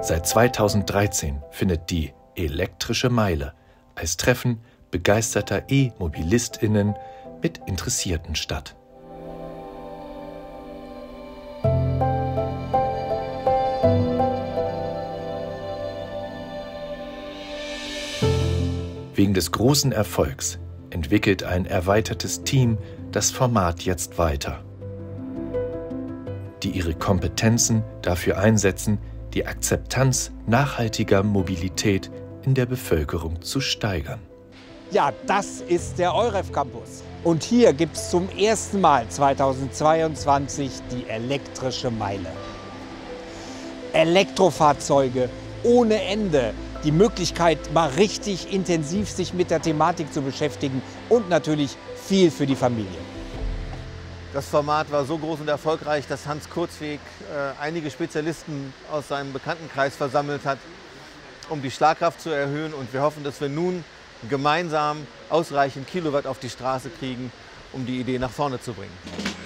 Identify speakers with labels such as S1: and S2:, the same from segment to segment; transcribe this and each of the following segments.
S1: Seit 2013 findet die Elektrische Meile als Treffen begeisterter E-MobilistInnen mit Interessierten statt. Wegen des großen Erfolgs entwickelt ein erweitertes Team das Format jetzt weiter, die ihre Kompetenzen dafür einsetzen, die Akzeptanz nachhaltiger Mobilität in der Bevölkerung zu steigern.
S2: Ja, das ist der EUREF Campus. Und hier gibt es zum ersten Mal 2022 die elektrische Meile. Elektrofahrzeuge ohne Ende. Die Möglichkeit, mal richtig intensiv sich mit der Thematik zu beschäftigen und natürlich viel für die Familie.
S3: Das Format war so groß und erfolgreich, dass Hans Kurzweg einige Spezialisten aus seinem Bekanntenkreis versammelt hat, um die Schlagkraft zu erhöhen. Und wir hoffen, dass wir nun gemeinsam ausreichend Kilowatt auf die Straße kriegen, um die Idee nach vorne zu bringen.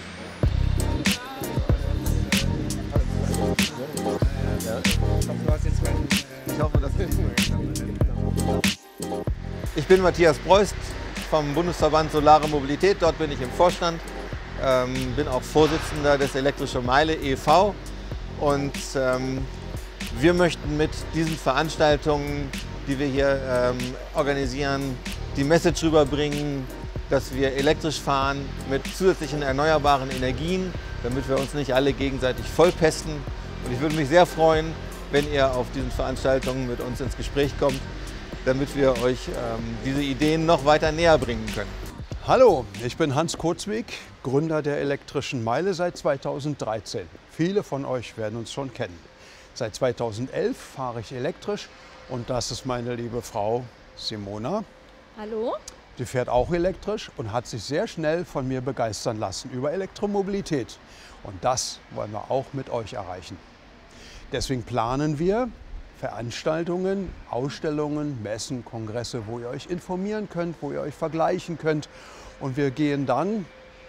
S3: Ich bin Matthias Breust vom Bundesverband Solare Mobilität. Dort bin ich im Vorstand, bin auch Vorsitzender des Elektrische Meile e.V. Und wir möchten mit diesen Veranstaltungen, die wir hier organisieren, die Message rüberbringen, dass wir elektrisch fahren mit zusätzlichen erneuerbaren Energien, damit wir uns nicht alle gegenseitig vollpesten. Und ich würde mich sehr freuen, wenn ihr auf diesen Veranstaltungen mit uns ins Gespräch kommt, damit wir euch diese Ideen noch weiter näher bringen können.
S4: Hallo, ich bin Hans Kurzweg, Gründer der Elektrischen Meile seit 2013. Viele von euch werden uns schon kennen. Seit 2011 fahre ich elektrisch und das ist meine liebe Frau Simona.
S5: Hallo.
S4: Die fährt auch elektrisch und hat sich sehr schnell von mir begeistern lassen über Elektromobilität. Und das wollen wir auch mit euch erreichen. Deswegen planen wir Veranstaltungen, Ausstellungen, Messen, Kongresse, wo ihr euch informieren könnt, wo ihr euch vergleichen könnt. Und wir gehen dann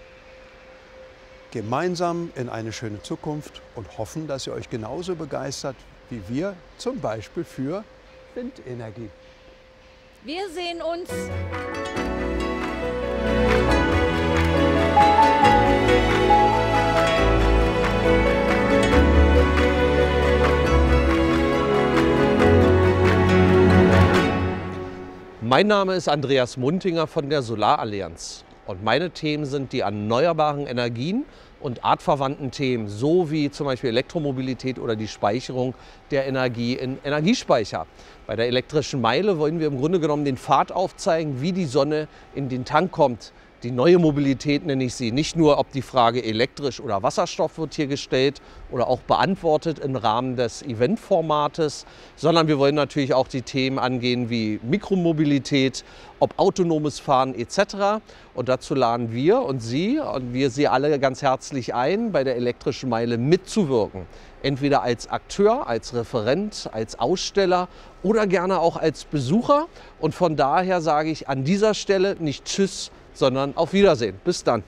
S4: gemeinsam in eine schöne Zukunft und hoffen, dass ihr euch genauso begeistert wie wir, zum Beispiel für Windenergie.
S5: Wir sehen uns.
S6: Mein Name ist Andreas Muntinger von der Solarallianz und meine Themen sind die erneuerbaren Energien und artverwandten Themen, so wie zum Beispiel Elektromobilität oder die Speicherung der Energie in Energiespeicher. Bei der Elektrischen Meile wollen wir im Grunde genommen den Pfad aufzeigen, wie die Sonne in den Tank kommt. Die neue Mobilität nenne ich sie. Nicht nur, ob die Frage elektrisch oder Wasserstoff wird hier gestellt oder auch beantwortet im Rahmen des Eventformates, sondern wir wollen natürlich auch die Themen angehen wie Mikromobilität, ob autonomes Fahren etc. Und dazu laden wir und Sie alle ganz herzlich ein, bei der Elektrischen Meile mitzuwirken. Entweder als Akteur, als Referent, als Aussteller oder gerne auch als Besucher. Und von daher sage ich an dieser Stelle nicht Tschüss, sondern auf Wiedersehen. Bis dann.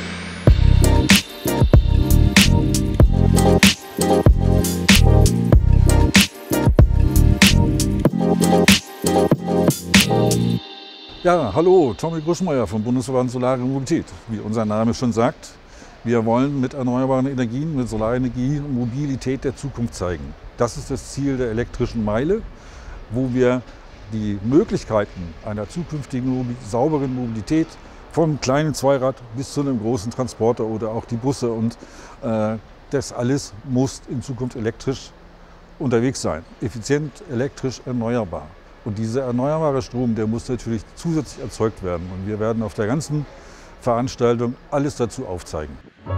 S7: Ja, hallo, Tommy Gruschmeier vom Bundesverband Solare Mobilität. Wie unser Name schon sagt, wir wollen mit erneuerbaren Energien, mit Solarenergie Mobilität der Zukunft zeigen. Das ist das Ziel der Elektrischen Meile, wo wir die Möglichkeiten einer zukünftigen sauberen Mobilität vom kleinen Zweirad bis zu einem großen Transporter oder auch die Busse und das alles muss in Zukunft elektrisch unterwegs sein. Effizient, elektrisch, erneuerbar. Und dieser erneuerbare Strom, der muss natürlich zusätzlich erzeugt werden. Und wir werden auf der ganzen Veranstaltung alles dazu aufzeigen.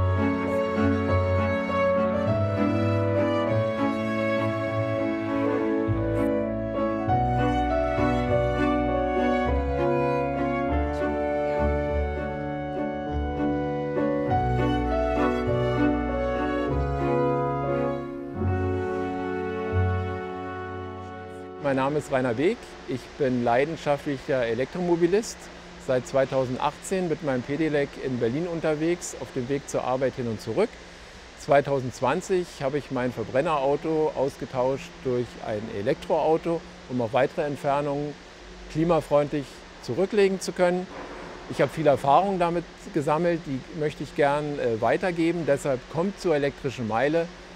S8: Mein Name ist Rainer Beek, ich bin leidenschaftlicher Elektromobilist, seit 2018 mit meinem Pedelec in Berlin unterwegs, auf dem Weg zur Arbeit hin und zurück. 2020 habe ich mein Verbrennerauto ausgetauscht durch ein Elektroauto, um auf weitere Entfernungen klimafreundlich zurücklegen zu können. Ich habe viel Erfahrung damit gesammelt, die möchte ich gern weitergeben. Deshalb kommt zur elektrischen Meile